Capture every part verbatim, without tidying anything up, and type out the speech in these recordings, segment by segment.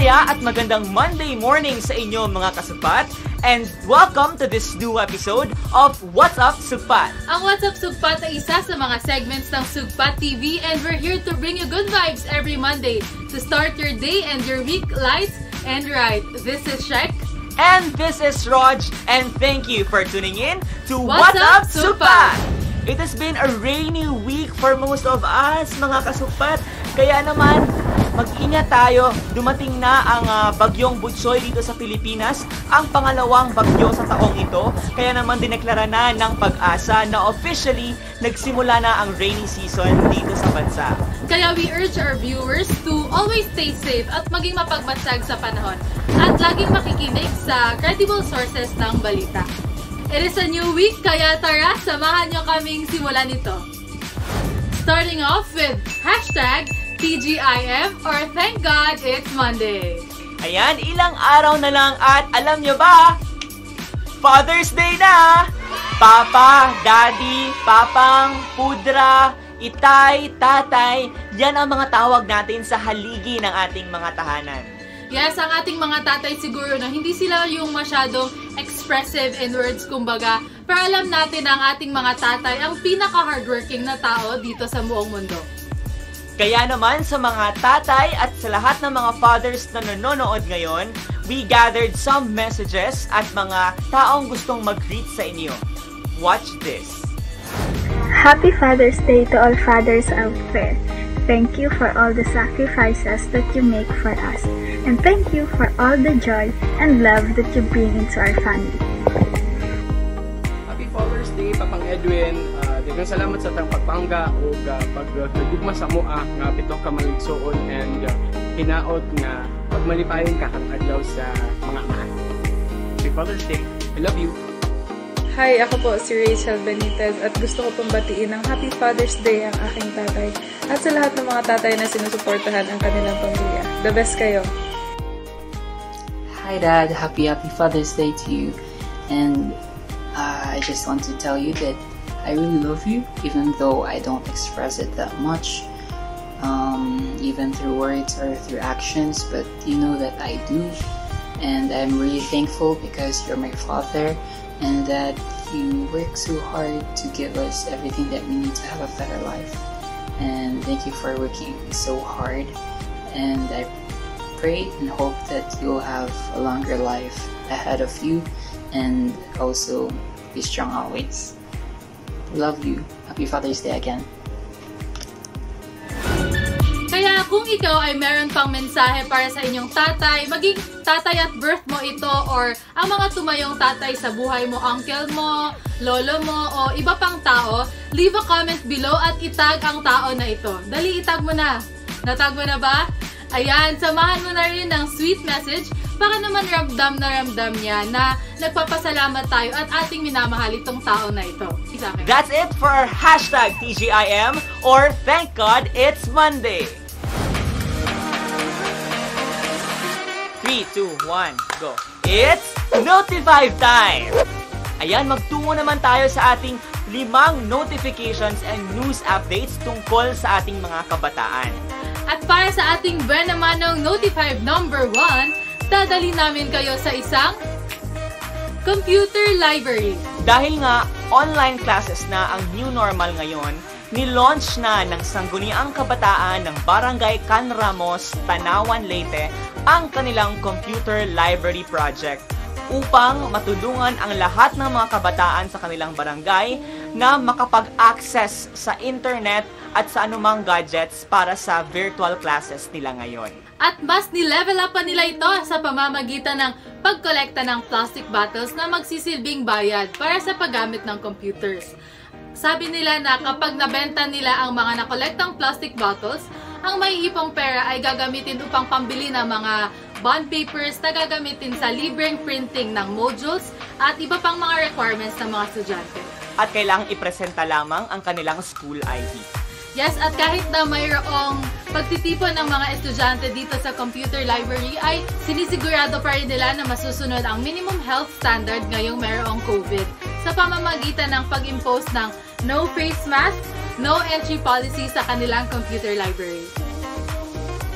Masaya at magandang Monday morning sa inyo mga kasugpat, and welcome to this new episode of What's Up SUGPAT. Ang What's Up SUGPAT ay isa sa mga segments ng SUGPAT T V, and we're here to bring you good vibes every Monday to start your day and your week light and right. This is Shek. And this is Raj, and thank you for tuning in to What's, What's Up Up SUGPAT. It has been a rainy week for most of us mga kasugpat, kaya naman mag-ingat tayo. Dumating na ang uh, bagyong Butsoy dito sa Pilipinas, ang pangalawang bagyo sa taong ito. Kaya naman dineklara na ng Pag-asa na officially nagsimula na ang rainy season dito sa bansa. Kaya we urge our viewers to always stay safe at maging mapagmatsag sa panahon at laging makikinig sa credible sources ng balita. It is a new week, kaya tara, samahan nyo kaming simulan ito. Starting off with hashtag T G I M or Thank God It's Monday. Ayan, ilang araw na lang at alam nyo ba, Father's Day na! Papa, Daddy, Papang, Pudra, Itay, Tatay, yan ang mga tawag natin sa haligi ng ating mga tahanan. Yes, ang ating mga tatay siguro na hindi sila yung masyadong expressive in words kumbaga, pero alam natin na ang ating mga tatay ang pinaka-hardworking na tao dito sa buong mundo. Kaya naman sa mga tatay at sa lahat ng mga fathers na nanonood ngayon, we gathered some messages at mga taong gustong mag-greet sa inyo. Watch this. Happy Father's Day to all fathers out there. Thank you for all the sacrifices that you make for us. And thank you for all the joy and love that you bring into our family. Happy Father's Day, Papang Edwin. Uh, Daghang salamat sa tang pagpangga o uh, pagdugma sa mua nga pito ka maligsoon and uh, hinaot nga pagmalipayon ka kang adlaw sa mga amahan. Happy Father's Day. I love you. Hi, ako po si Rachel Benitez at gusto ko pong batiin ng Happy Father's Day ang aking tatay at sa lahat ng mga tatay na sinusuportahan ang kanilang pamilya. The best kayo! Hi Dad, happy happy Father's Day to you, and uh, I just want to tell you that I really love you even though I don't express it that much, um, even through words or through actions, but you know that I do, and I'm really thankful because you're my father and that you work so hard to give us everything that we need to have a better life, and thank you for working so hard, and I pray and hope that you'll have a longer life ahead of you and also be strong always. Love you. Happy Father's Day again. Kaya kung ikaw ay meron pang mensahe para sa inyong tatay, maging tatay at birth mo ito or ang mga tumayong tatay sa buhay mo, uncle mo, lolo mo o iba pang tao, leave a comment below at itag ang tao na ito. Dali, itag mo na. Natag mo na ba? Ayan, samahan mo na rin ng sweet message para naman ramdam na ramdam niya na nagpapasalamat tayo at ating minamahal itong tao na ito. Isa kayo. That's it for our hashtag T G I M or Thank God It's Monday. three, two, one, go. It's Notify time! Ayan, magtungo naman tayo sa ating limang notifications and news updates tungkol sa ating mga kabataan. At para sa ating Benamanong Notify number one, dadali namin kayo sa isang computer library. Dahil nga online classes na ang new normal ngayon, ni-launch na ng Sangguniang Kabataan ng Barangay Can Ramos, Tanawan, Leyte ang kanilang computer library project upang matulungan ang lahat ng mga kabataan sa kanilang barangay na makapag-access sa internet at sa anumang gadgets para sa virtual classes nila ngayon. At mas ni-level up pa nila ito sa pamamagitan ng pagkolekta ng plastic bottles na magsisilbing bayad para sa paggamit ng computers. Sabi nila na kapag nabenta nila ang mga nakolektang plastic bottles, ang maiipong pera ay gagamitin upang pambili ng mga bond papers na gagamitin sa libreng printing ng modules at iba pang mga requirements ng mga estudyante. At kailangang ipresenta lamang ang kanilang school I D. Yes, at kahit na mayroong pagtitipon ng mga estudyante dito sa computer library, ay sinisigurado pa rin nila na masusunod ang minimum health standard ngayong mayroong COVID sa pamamagitan ng pag-impose ng no face mask, no entry policy sa kanilang computer library.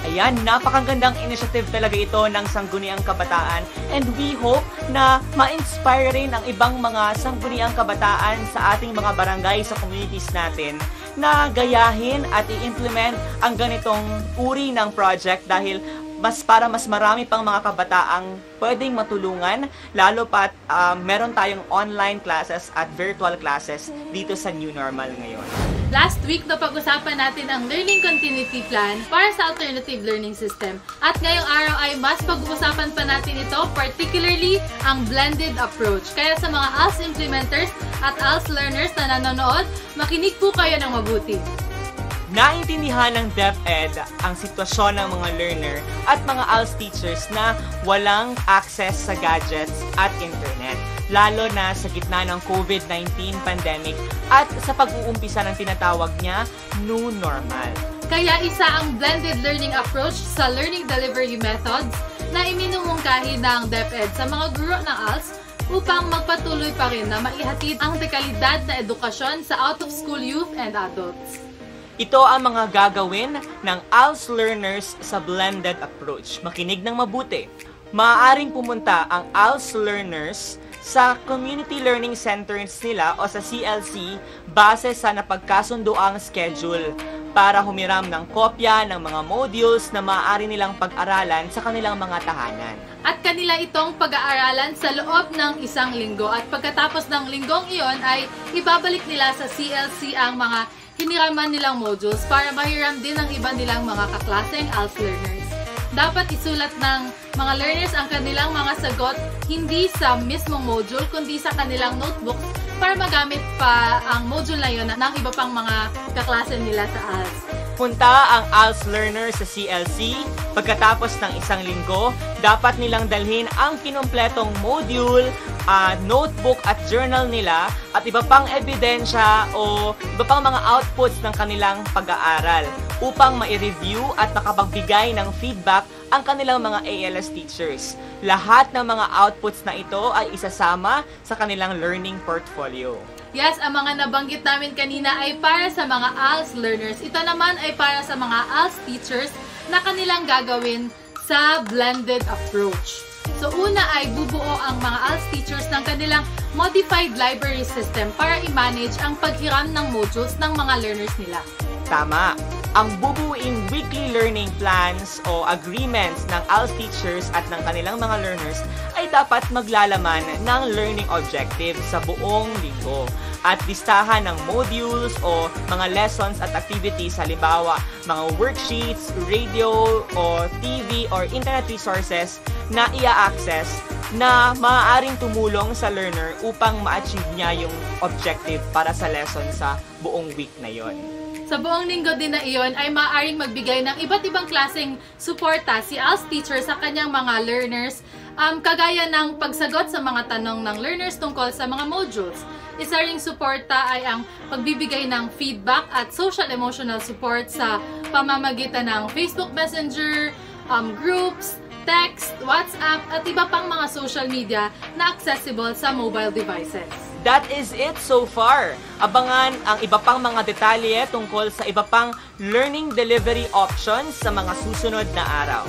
Ayan, napakagandang initiative talaga ito ng Sangguniang Kabataan, and we hope na ma-inspire rin ang ibang mga Sangguniang Kabataan sa ating mga barangay, sa communities natin, na gayahin at i-implement ang ganitong uri ng project dahil mas para mas marami pang mga kabataang pwedeng matulungan, lalo pat uh, meron tayong online classes at virtual classes dito sa new normal ngayon. Last week, napag-usapan natin ang Learning Continuity Plan para sa Alternative Learning System. At ngayong araw ay mas pag-uusapan pa natin ito, particularly ang blended approach. Kaya sa mga A L S implementers at A L S learners na nanonood, makinig po kayo ng mabuti. Naintindihan ng DepEd ang sitwasyon ng mga learner at mga A L S teachers na walang access sa gadgets at internet, lalo na sa gitna ng COVID nineteen pandemic at sa pag-uumpisa ng tinatawag niya new normal. Kaya isa ang blended learning approach sa learning delivery methods na iminumungkahi ng DepEd sa mga guro ng A L S upang magpatuloy pa rin na maihatid ang dekalidad na edukasyon sa out-of-school youth and adults. Ito ang mga gagawin ng A L S learners sa blended approach. Makinig ng mabuti. Maaaring pumunta ang A L S learners sa community learning centers nila o sa C L C base sa napagkasunduang schedule para humiram ng kopya ng mga modules na maaari nilang pag-aralan sa kanilang mga tahanan. At kanila itong pag-aaralan sa loob ng isang linggo at pagkatapos ng linggong iyon ay ibabalik nila sa C L C ang mga hiniraman nilang modules para mahiram din ng iba nilang mga kaklaseng A L S learners. Dapat isulat ng mga learners ang kanilang mga sagot hindi sa mismong module kundi sa kanilang notebooks para magamit pa ang module na yun ng iba pang mga kaklase nila sa A L S. Punta ang A L S learner sa C L C pagkatapos ng isang linggo. Dapat nilang dalhin ang kinumpletong module, uh, notebook at journal nila at iba pang ebidensya o iba pang mga outputs ng kanilang pag-aaral upang ma-review at makapagbigay ng feedback ang kanilang mga A L S teachers. Lahat ng mga outputs na ito ay isasama sa kanilang learning portfolio. Yes, ang mga nabanggit namin kanina ay para sa mga A L S learners. Ito naman ay para sa mga A L S teachers na kanilang gagawin sa blended approach. So una ay bubuo ang mga A L S teachers ng kanilang modified library system para i-manage ang paghiram ng modules ng mga learners nila. Tama! Ang bubuing weekly learning plans o agreements ng A L S teachers at ng kanilang mga learners ay dapat maglalaman ng learning objectives sa buong linggo at listahan ng modules o mga lessons at activities, halimbawa mga worksheets, radio o T V or internet resources na i-access na maaaring tumulong sa learner upang ma-achieve niya yung objective para sa lesson sa buong week na yon. Sa buong linggo din na iyon ay maaaring magbigay ng iba't ibang klaseng suporta si A L S teacher sa kanyang mga learners, um, kagaya ng pagsagot sa mga tanong ng learners tungkol sa mga modules. Isa ring suporta ay ang pagbibigay ng feedback at social-emotional support sa pamamagitan ng Facebook Messenger, um, groups, text, WhatsApp, at iba pang mga social media na accessible sa mobile devices. That is it so far. Abangan ang iba pang mga detalye tungkol sa iba pang learning delivery options sa mga susunod na araw.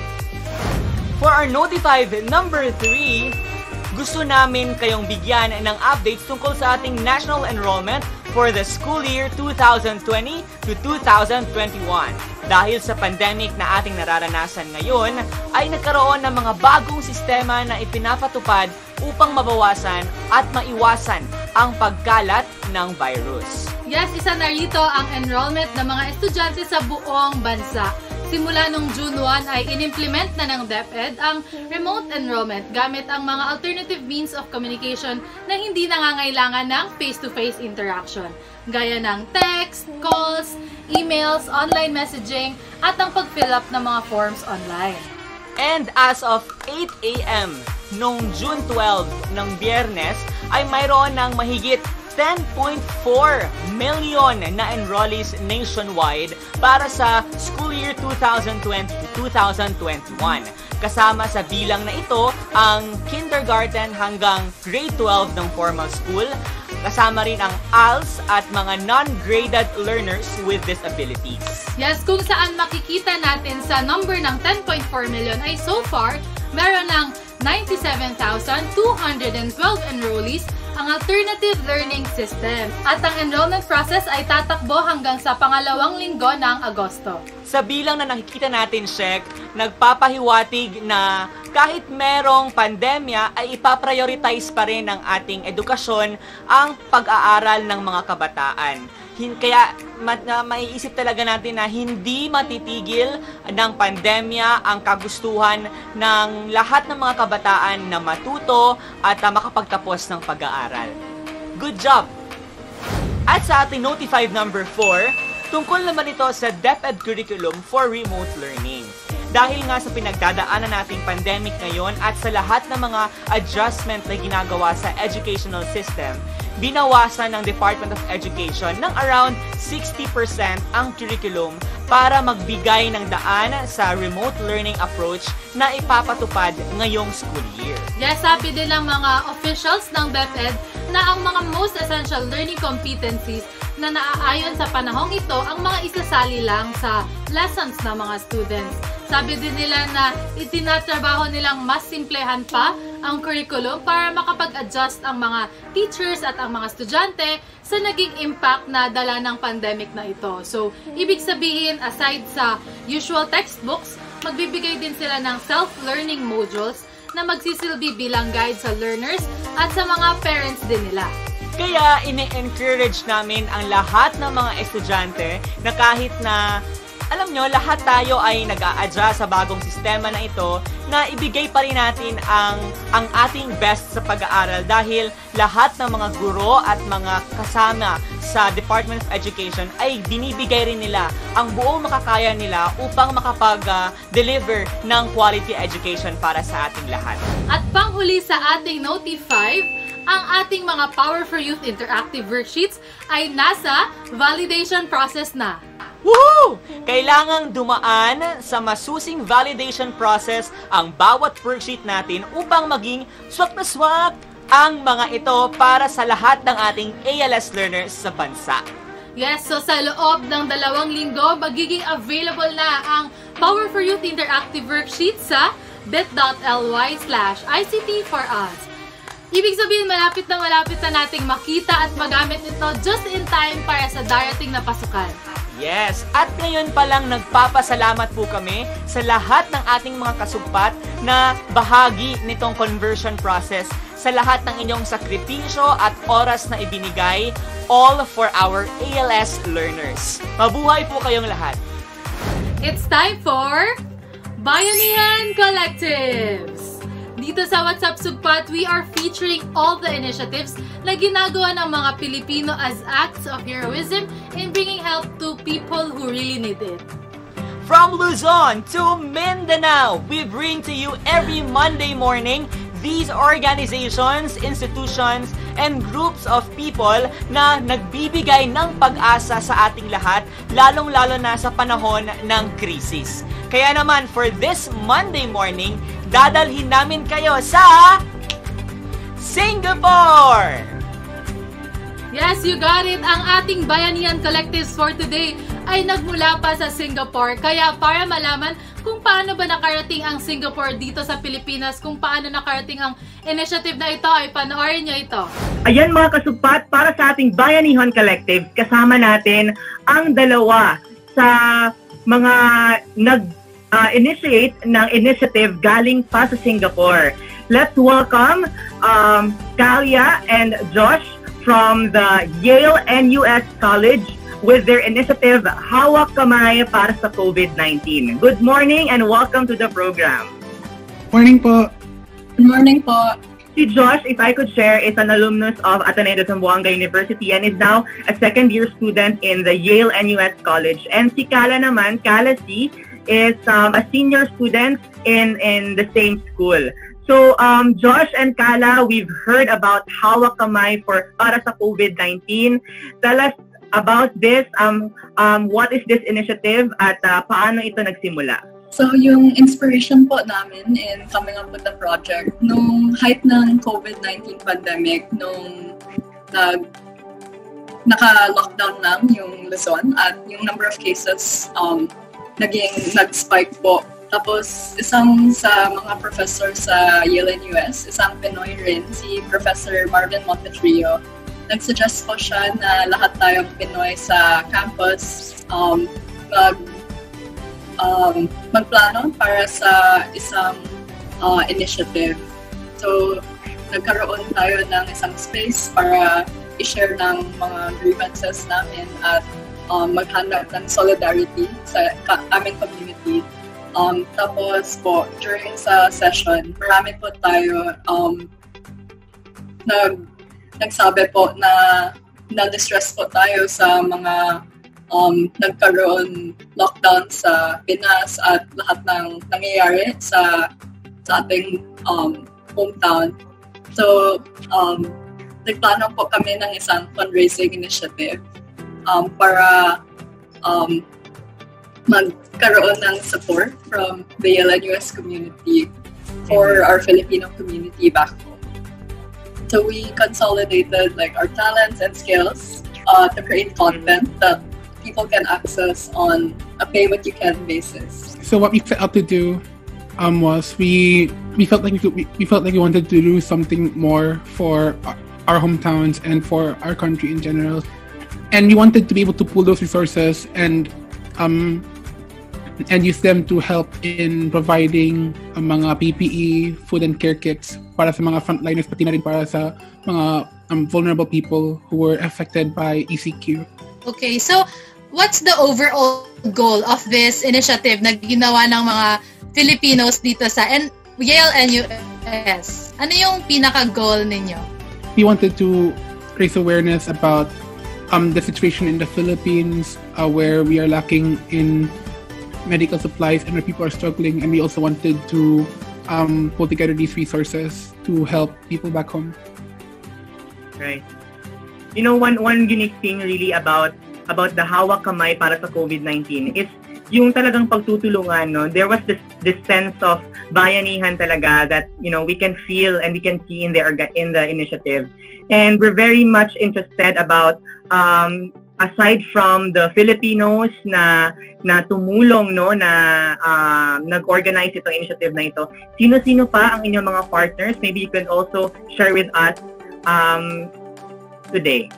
For our Notified number three, gusto namin kayong bigyan ng updates tungkol sa ating national enrollment for the school year two thousand twenty to two thousand twenty-one. Dahil sa pandemic na ating nararanasan ngayon, ay nagkaroon ng mga bagong sistema na ipinapatupad upang mabawasan at maiwasan ang pagkalat ng virus. Yes, isa na rito ang enrollment ng mga estudyante sa buong bansa. Simula nung June first ay inimplement na ng DepEd ang remote enrollment gamit ang mga alternative means of communication na hindi nangangailangan ng face-to-face interaction, gaya ng text, calls, emails, online messaging, at ang pag-fill up ng mga forms online. And as of eight A M noong June twelfth ng Biyernes ay mayroon ng mahigit ten point four million na enrollees nationwide para sa school year two thousand twenty to two thousand twenty-one. Kasama sa bilang na ito ang kindergarten hanggang grade twelve ng formal school. Kasama rin ang A L S at mga non-graded learners with disabilities. Yes, kung saan makikita natin sa number ng ten point four million ay so far, meron ng ninety-seven thousand two hundred twelve enrollees ang alternative learning system. At ang enrollment process ay tatakbo hanggang sa pangalawang linggo ng Agosto. Sa bilang na nakikita natin, Shek, nagpapahiwatig na kahit merong pandemya ay ipaprioritize pa rin ng ating edukasyon ang pag-aaral ng mga kabataan. Kaya ma- na, maiisip talaga natin na hindi matitigil ng pandemya ang kagustuhan ng lahat ng mga kabataan na matuto at uh, makapagtapos ng pag-aaral. Good job! At sa ating Notify number four, tungkol naman ito sa DepEd Curriculum for Remote Learning. Dahil nga sa pinagdadaanan nating pandemic ngayon at sa lahat ng mga adjustment na ginagawa sa educational system, binawasan ng Department of Education ng around sixty percent ang curriculum para magbigay ng daan sa remote learning approach na ipapatupad ngayong school year. Yes, sabi din ng mga officials ng DepEd na ang mga most essential learning competencies na naaayon sa panahong ito ang mga isasali lang sa lessons ng mga students. Sabi din nila na itinatrabaho nilang mas simplehan pa ang curriculum para makapag-adjust ang mga teachers at ang mga estudyante sa naging impact na dala ng pandemic na ito. So, ibig sabihin, aside sa usual textbooks, magbibigay din sila ng self-learning modules na magsisilbi bilang guide sa learners at sa mga parents din nila. Kaya, ini-encourage namin ang lahat ng mga estudyante na kahit na alam nyo, lahat tayo ay nag-a-adjust sa bagong sistema na ito na ibigay pa rin natin ang, ang ating best sa pag-aaral dahil lahat ng mga guro at mga kasama sa Department of Education ay binibigay rin nila ang buong makakaya nila upang makapag-deliver uh, ng quality education para sa ating lahat. At panghuli sa ating Notify, ang ating mga Power for Youth interactive worksheets ay nasa validation process na. Woohoo! Kailangang dumaan sa masusing validation process ang bawat worksheet natin upang maging swak na swak ang mga ito para sa lahat ng ating A L S learners sa bansa. Yes, so sa loob ng dalawang linggo, magiging available na ang Power for Youth interactive worksheet sa bit.ly slash ICT for us. Ibig sabihin, malapit na malapit na nating makita at magamit ito just in time para sa darating na pasukan. Yes, at ngayon pa lang nagpapasalamat po kami sa lahat ng ating mga kasugpat na bahagi nitong conversion process, sa lahat ng inyong sakripisyo at oras na ibinigay, all for our A L S learners. Mabuhay po kayong lahat! It's time for Bayanihan Collectives! Dito sa What's Up Sugpat, we are featuring all the initiatives na ginagawa ng mga Pilipino as acts of heroism in bringing help to people who really need it. From Luzon to Mindanao, we bring to you every Monday morning these organizations, institutions, and groups of people na nagbibigay ng pag-asa sa ating lahat, lalong-lalo na sa panahon ng krisis. Kaya naman, for this Monday morning, dadalhin namin kayo sa Singapore! Yes, you got it! Ang ating Bayanihan Collectives for today ay nagmula pa sa Singapore. Kaya para malaman kung paano ba nakarating ang Singapore dito sa Pilipinas, kung paano nakarating ang initiative na ito, ay panoorin nyo ito. Ayan mga kasugpat, para sa ating Bayanihan Collective, kasama natin ang dalawa sa mga nag-initiate uh, ng initiative galing pa sa Singapore. Let's welcome um, Kalia and Josh from the Yale N U S College with their initiative, Hawak Kamay para sa COVID nineteen. Good morning and welcome to the program. Morning po. Good morning po. Si Josh, if I could share, is an alumnus of Ateneo de Zamboanga University and is now a second-year student in the Yale N U S College. And si Kala naman, Kala C, is um, a senior student in, in the same school. So, um, Josh and Kala, we've heard about Hawak Kamay for para sa COVID nineteen. Tell us about this, um, um, what is this initiative at uh, paano ito nagsimula? So, yung inspiration po namin in coming up with the project, nung height ng COVID nineteen pandemic, nung nag, naka-lockdown lang yung Luzon at yung number of cases um, naging nag-spike po. Tapos, isang sa mga professor sa Yale and U S, isang Pinoy rin, si Professor Marvin Montetrio, nag-suggest po siya na lahat tayong Pinoy sa campus um, mag Um, magplano para sa isang uh, initiative. So, nagkaroon tayo ng isang space para i-share ng mga grievances namin at um, maghanap ng solidarity sa ka- aming community. Um, tapos po, during sa session, marami po tayo um, nag, nagsabi po na na-distress po tayo sa mga Um, nagkaroon lockdown sa Pinas at lahat ng nangyayari sa sa ating um, hometown. So, um, nagplano po kami ng isang fundraising initiative um, para um, magkaroon ng support from the Yale and U S community for our Filipino community back home. So, we consolidated like our talents and skills uh, to create content that people can access on a pay-what-you-can basis. So what we set out to do um, was we we felt like we, could, we we felt like we wanted to do something more for our hometowns and for our country in general, and we wanted to be able to pool those resources and um and use them to help in providing uh, mga P P E, food and care kits para sa mga frontliners, pati na rin para sa mga um, vulnerable people who were affected by E C Q. Okay, so what's the overall goal of this initiative na ginawa ng mga Filipinos dito sa N- Yale and U S? Ano yung pinaka-goal ninyo? We wanted to raise awareness about um, the situation in the Philippines uh, where we are lacking in medical supplies and where people are struggling, and we also wanted to um, pull together these resources to help people back home. Right. You know, one one unique thing really about about the hawak kamay para sa COVID nineteen is yung talagang pagtutulungan, no? There was this this sense of bayanihan talaga that, you know, we can feel and we can see in the in the initiative. And we're very much interested about um aside from the Filipinos na na tumulong, no, na uh, nag-organize itong initiative na ito, sino-sino pa ang inyong mga partners? Maybe you can also share with us um today.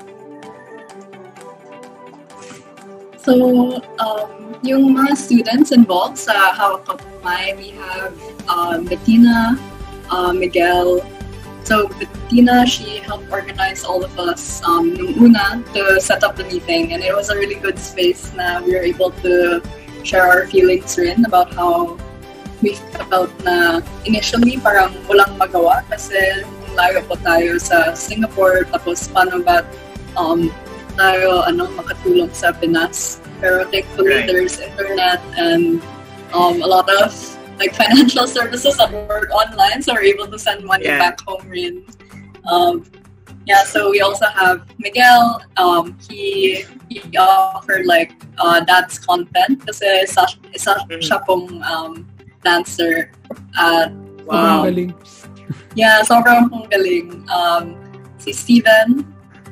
So, um, yung mga students involved sa Hawak Kamay, we have um, Bettina, uh, Miguel. So, Bettina, she helped organize all of us um, nung una to set up the meeting, and it was a really good space na we were able to share our feelings rin about how we felt na initially parang walang magawa kasi layo po tayo sa Singapore, tapos paano ba um, tayo ano, makatulong sa Pinas. Pero thankfully, right, there's internet and um, a lot of like financial services that work online, so we're able to send money yeah. back home rin. Um, yeah, so we also have Miguel. Um, he, he offered like uh, dance content kasi isa, isa mm-hmm. siya pong um, dancer. At, wow. Um, yeah, sobrang pong galing. Um, si Steven,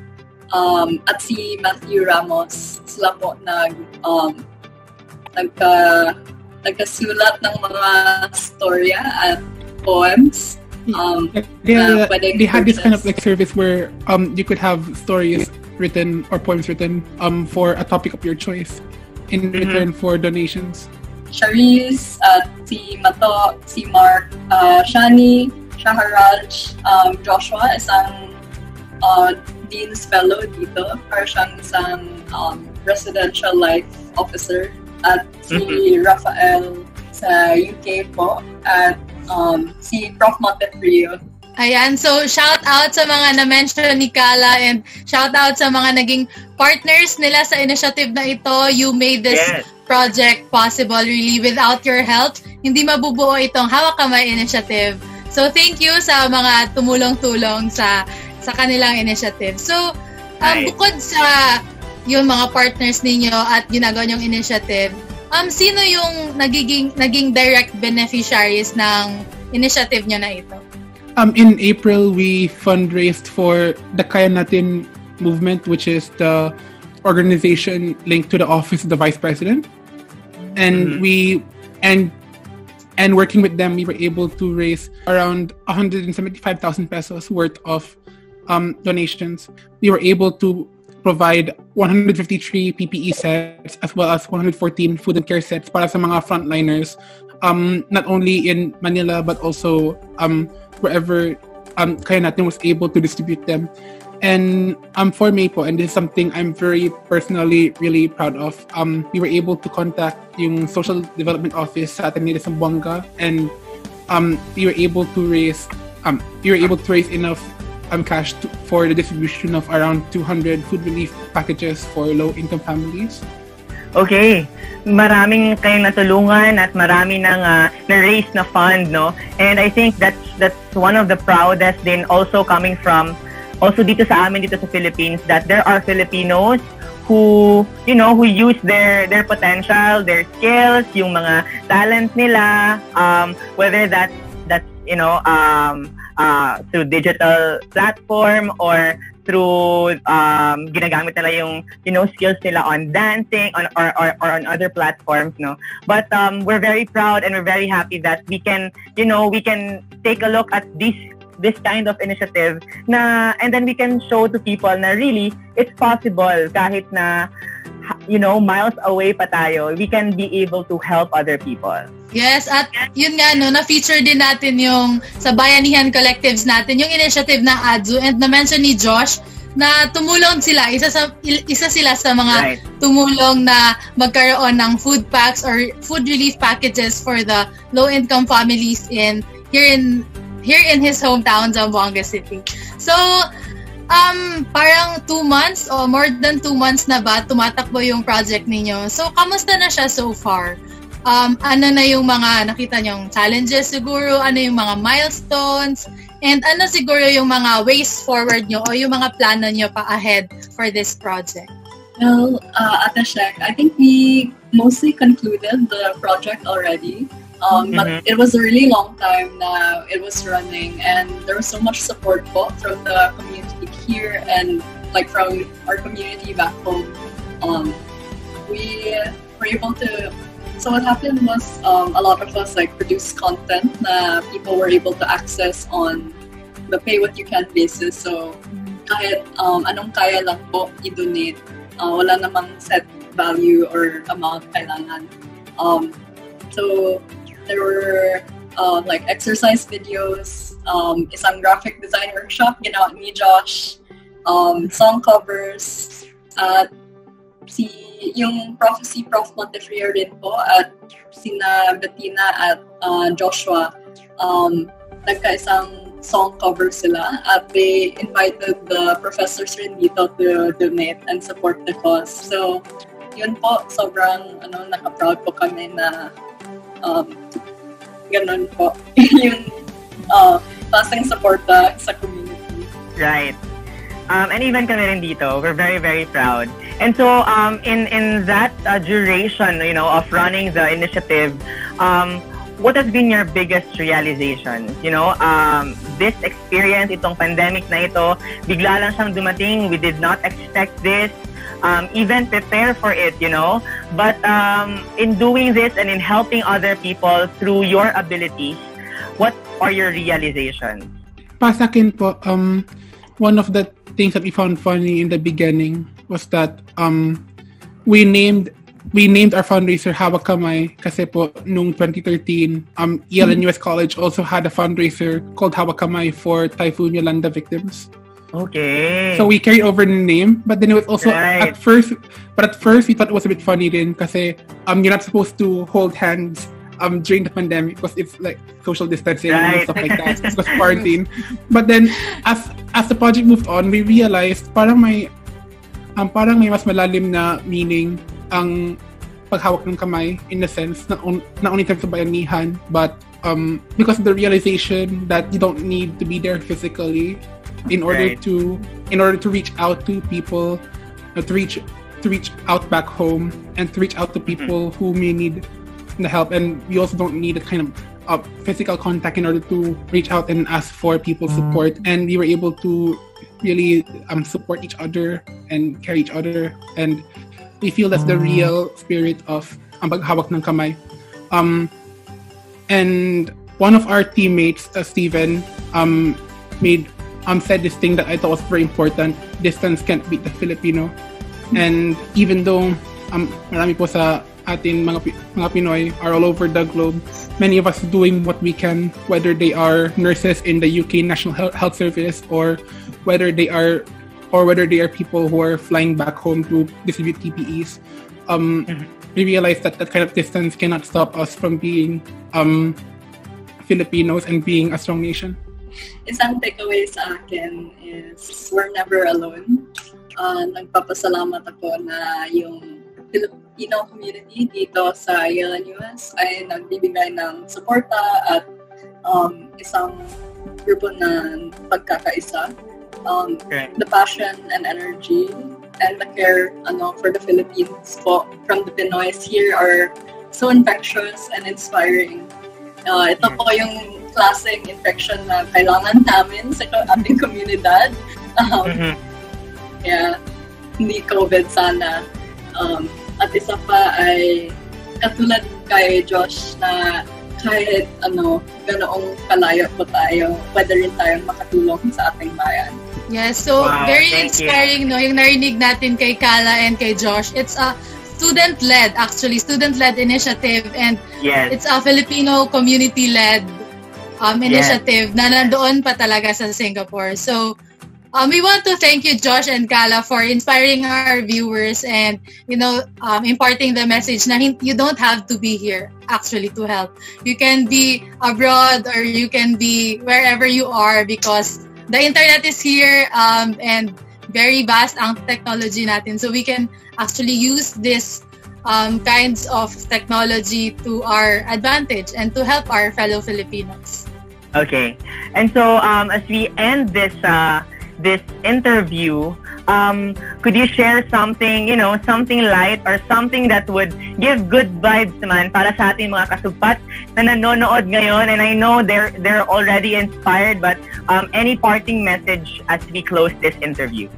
Um, at si Matthew Ramos, sila po nag, um, nagka, nagkasulat ng mga storya at poems. Um, they, uh, they had this kind of like service where um, you could have stories written or poems written um, for a topic of your choice in mm-hmm. return for donations. Charisse, at si Mato, si Mark, uh, Shani, Shaharaj, um, Joshua, isang uh, Dean's Fellow dito, para siyang isang um, residential life officer, at si mm-hmm. Rafael sa U K po, at um, si Prof Montetrio. Ayan, so shout out sa mga na-mention ni Kala and shout out sa mga naging partners nila sa initiative na ito. You made this yes. project possible really. Without your help, hindi mabubuo itong Hawak Kamay initiative. So thank you sa mga tumulong-tulong sa sa kanilang initiative. So, um, nice. Bukod sa yung mga partners ninyo at ginagawa nyong initiative, Um, sino yung nagiging, naging direct beneficiaries ng initiative nyo na ito? Um, in April, we fundraised for the Kaya Natin movement, which is the organization linked to the office of the Vice President. And mm-hmm. we, and and working with them, we were able to raise around one hundred seventy-five thousand pesos worth of um, donations. We were able to provide one hundred fifty-three P P E sets as well as one hundred fourteen food and care sets para sa mga frontliners, um, not only in Manila but also um, wherever um, Kaya Natin was able to distribute them. And um, for me po, and this is something I'm very personally really proud of, um, we were able to contact yung Social Development Office sa Ateneo de Zamboanga, and um, we were able to raise um, we were able to raise enough um, cash to, for the distribution of around two hundred food relief packages for low-income families. Okay. Maraming kayong natulungan at marami nang uh, na-raise na fund, no? And I think that's that's one of the proudest din also coming from also dito sa amin dito sa Philippines, that there are Filipinos who, you know, who use their their potential, their skills, yung mga talent nila, um, whether that's that's you know um, uh, through digital platform or through um, ginagamit nila yung you know skills nila on dancing on or, or, or on other platforms, no. But um, we're very proud and we're very happy that we can you know we can take a look at this this kind of initiative na, and then we can show to people na really it's possible kahit na you know miles away pa tayo, we can be able to help other people. Yes, at yun nga no, na-feature din natin yung sa Bayanihan Collectives natin, yung initiative na A D S U, and na-mention ni Josh na tumulong sila, isa sa isa sila sa mga right. tumulong na magkaroon ng food packs or food relief packages for the low-income families in here in here in his hometown, Zamboanga City. So, um, parang two months or more than two months na ba tumatakbo yung project ninyo? So, kamusta na siya so far? Um, ano na yung mga nakita nyong challenges siguro? Ano yung mga milestones? And ano siguro yung mga ways forward nyo o yung mga plano nyo pa ahead for this project? Well, uh, Ate Shek, I think we mostly concluded the project already. Um, mm-hmm. But it was a really long time now it was running, and there was so much support po from the community here and like from our community back home. Um, we were able to, so what happened was um, a lot of us like produced content na people were able to access on the pay what you can basis. So kahit um, anong kaya lang po i-donate, uh, wala namang set value or amount kailangan. Um, so there were uh, like exercise videos, um, isang graphic design workshop ginawa ni Josh, um, song covers, at si yung Prophecy Prof Montefrio rin po at sina Bettina at uh, Joshua, um, nagka-isang song cover sila at they invited the professors rin dito to donate and support the cause. So yun po, sobrang ano, naka-proud po kami na Um, ganun po yung uh, klaseng supporta sa community. Right. Um, and even kami rin dito, we're very, very proud. And so, um, in in that uh, duration, you know, of running the initiative, um, what has been your biggest realization? You know, um, this experience, itong pandemic na ito, bigla lang siyang dumating. We did not expect this. Um, even prepare for it, you know. But um, in doing this and in helping other people through your abilities, what are your realizations? Pa sa akin po, um, one of the things that we found funny in the beginning was that um, we named we named our fundraiser Hawak Kamay kasi po nung twenty thirteen, um, Yale and U S College also had a fundraiser called Hawak Kamay for Typhoon Yolanda victims. Okay. So we carried over the name, but then it was also right. at first, but at first we thought it was a bit funny din kasi um you're not supposed to hold hands um during the pandemic because it's like social distancing right. and stuff like that. It was quarantine. But then as as the project moved on, we realized parang may um parang may mas malalim na meaning ang paghawak ng kamay in the sense not, on, not only terms of bayanihan, but um because of the realization that you don't need to be there physically in order right. to in order to reach out to people, uh, to reach to to reach out back home and to reach out to people mm-hmm. who may need the help. And we also don't need a kind of uh, physical contact in order to reach out and ask for people's support. And we were able to really um, support each other and care each other. And we feel that's the real spirit of ang paghawak ng kamay. Um, and one of our teammates, uh, Steven, um, made um, said this thing that I thought was very important. Distance can't beat the Filipino. And even though um, marami po sa atin mga, mga Pinoy are all over the globe, many of us doing what we can, whether they are nurses in the U K National Health Service or whether they are or whether they are people who are flying back home to distribute P P Es. Um, mm-hmm. We realize that that kind of distance cannot stop us from being um, Filipinos and being a strong nation. Isang takeaway sa akin is we're never alone. Uh, nagpapasalamat ako na yung Filipino community dito sa Yale N U S ay nagbibigay ng suporta at um, isang grupo na pagkakaisa. Um, okay. The passion and energy and the care ano, for the Philippines po from the Pinoys here are so infectious and inspiring. Uh, ito po yung klaseng infection na kailangan namin sa ating komunidad. Um, mm-hmm. Yeah, hindi COVID sana. Um, at isa pa ay katulad kay Josh na kahit ano, ganoong kalayo po tayo, pwede rin tayong makatulong sa ating bayan. Yes, so wow, very inspiring, you. no? Yung narinig natin kay Kala and kay Josh. It's a student-led, actually, student-led initiative, and yes. it's a Filipino community-led um, initiative yes. na nandoon pa talaga sa Singapore. So, um, we want to thank you, Josh and Kala, for inspiring our viewers and, you know, um, imparting the message na you don't have to be here, actually, to help. You can be abroad or you can be wherever you are because the internet is here um, and very vast ang technology natin. So we can actually use this um, kinds of technology to our advantage and to help our fellow Filipinos. Okay. And so um, as we end this uh, this interview, um, could you share something, you know, something light or something that would give good vibes naman para sa ating mga kasugpat na nanonood ngayon? And I know they're they're already inspired, but um, any parting message as we close this interview?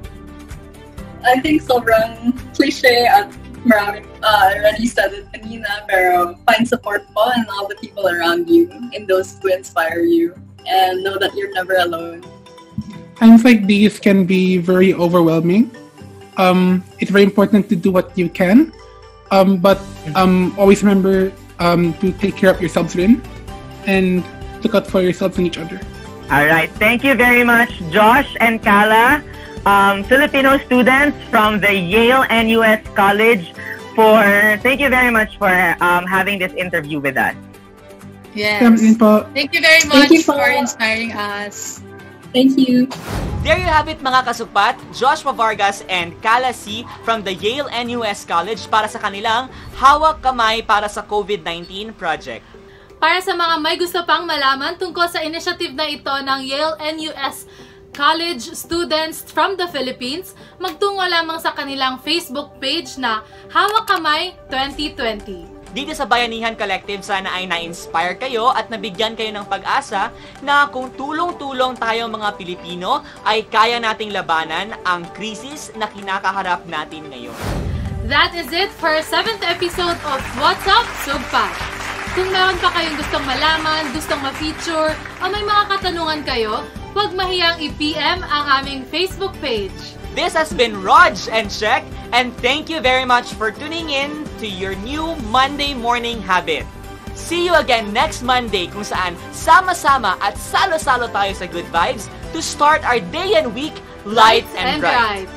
I think sobrang cliche at marami uh, already said it kanina, pero find support po and all the people around you and those who inspire you, and know that you're never alone. Times like these can be very overwhelming. Um, it's very important to do what you can, um, but um, always remember um, to take care of yourselves rin and look out for yourselves and each other. All right. Thank you very much, Josh and Kala, um, Filipino students from the Yale N U S College. For thank you very much for um, having this interview with us. Yes. Thank you very much you for inspiring us. Thank you. There you have it, mga kasugpat, Joshua Vargas and Kala C from the Yale N U S College para sa kanilang Hawak Kamay para sa COVID nineteen project. Para sa mga may gusto pang malaman tungkol sa initiative na ito ng Yale N U S College students from the Philippines, magtungo lamang sa kanilang Facebook page na Hawak Kamay twenty twenty. Dito sa Bayanihan Collective, sana ay na-inspire kayo at nabigyan kayo ng pag-asa na kung tulong-tulong tayong mga Pilipino ay kaya nating labanan ang krisis na kinakaharap natin ngayon. That is it for our seventh episode of What's Up, SUGPAT. Kung meron pa kayong gustong malaman, gustong ma-feature, o may mga katanungan kayo, huwag mahiyang i-P M ang aming Facebook page. This has been Raj and Shek, and thank you very much for tuning in to your new Monday morning habit. See you again next Monday kung saan sama-sama at salo-salo tayo sa good vibes to start our day and week light, light and, and bright. bright.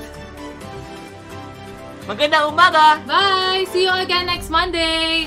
Magandang umaga! Bye! See you again next Monday!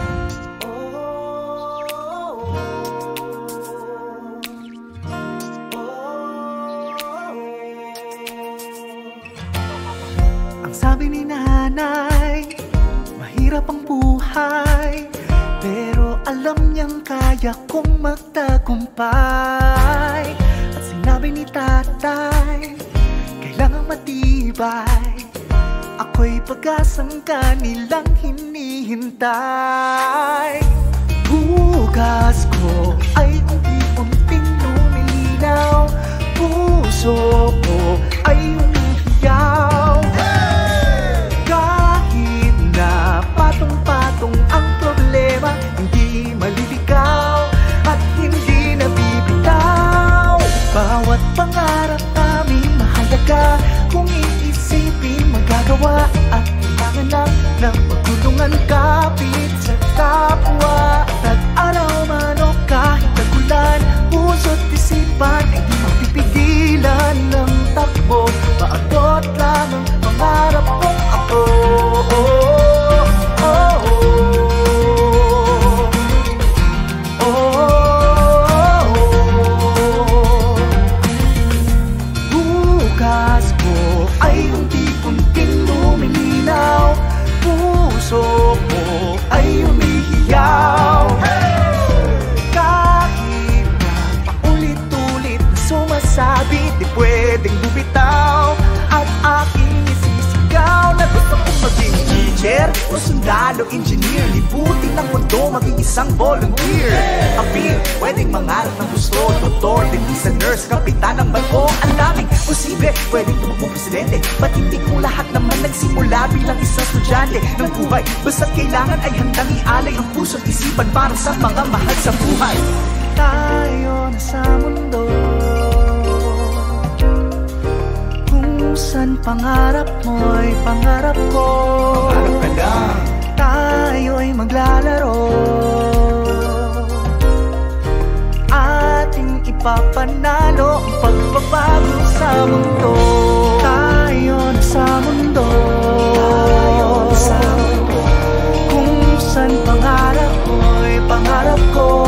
Sabi ni nanay, mahirap ang buhay, pero alam niyang kaya kong magtagumpay. At sinabi ni tatay, kailangang matibay, ako ako'y pag-asang kanilang hinihintay. Bukas ko ay unti-unting lumilinaw, puso ko ay umihiyaw. Kahit na patong-patong ang problema, hindi maliligaw at hindi nabibitaw. Bawat pangarap namin mahalaga, kung iisipin magagawa, at kailangan lang ng pagtulungan kapit sa kapwa. Tag-araw man o kahit tagulan, puso't isipan ay di mapipigilan ng takbo. Maagot lang ang pangarap kong ako. Puso ko ay umihiyaw. Kahit na paulit-ulit na sumasabi, di pwedeng bumitaw at aking isisigaw na gusto kong maging teacher o sundalo, engineer, libutin ng mundo, maging isang volunteer. Apir, pwedeng mangarap ng gusto, doktor, dentista, nurse, kapitan ng barko. Ang daming posible, pwedeng tumakbong presidente. Ba't hindi kung lahat naman nagsimula bilang isang estudyante ng buhay? Basta't kailangan ay handang ialay ang puso't isipan para sa mga mahal sa buhay. Tayo na sa mundo kung saan pangarap mo'y pangarap ko. Pangarap ka lang. Tayo'y maglalaro, ating ipapanalo ang pagbabago sa mundo. Tayo na sa mundo, tayo na sa mundo kung saan pangarap mo'y pangarap ko.